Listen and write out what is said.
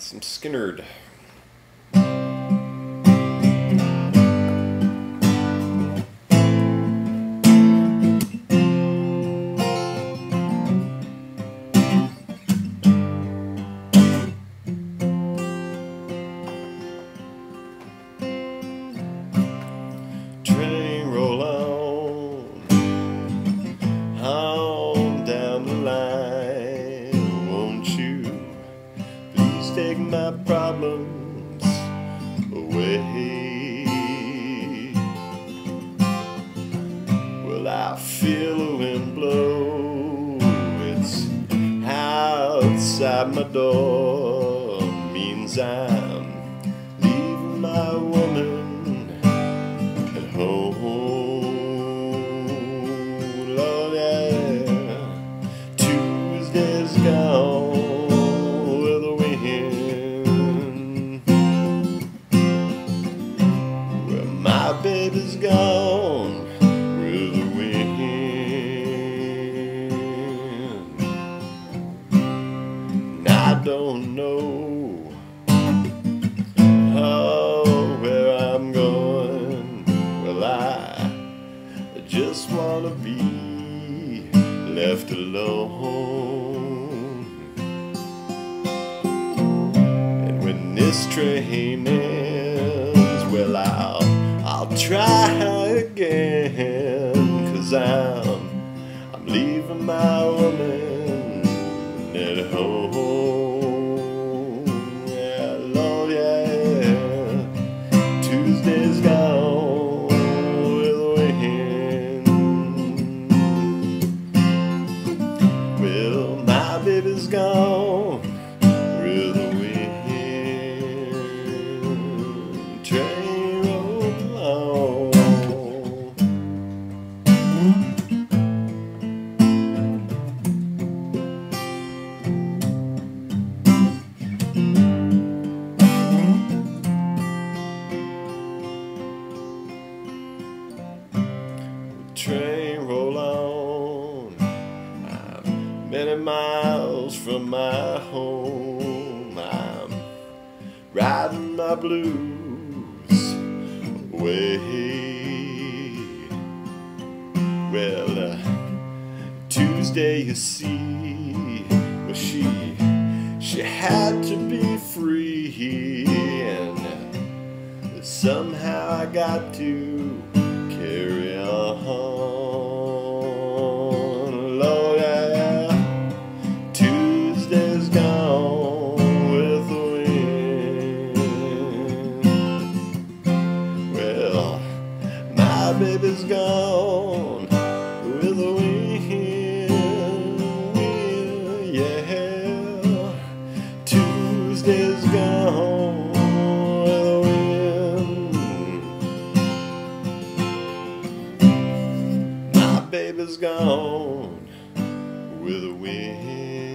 Some skynyrd. Train roll on down the line, won't you please take my problems away? Well, I feel the wind blow, it's outside my door, means I'm leaving my woman at home. Lord, yeah, Tuesday's gone with the wind. Well, my baby's gone with the wind. And I don't know where I'm going. Well, I just wanna be left alone. And when this train ends, well, I'll try again, 'cause I'm leaving my woman at home. Yeah, Lord, yeah, Tuesday's gone with the wind. Well, my baby's gone with the wind. Train roll on. Train roll on. I'm many miles from my home. I'm riding my blues away. Well, Tuesday, you see, well, she had to be free, and somehow I got to carry on. Lord, yeah, Tuesday's gone with the wind. Well, my baby's gone with the wind. Yeah, Tuesday's gone with the wind. Baby's gone with the wind.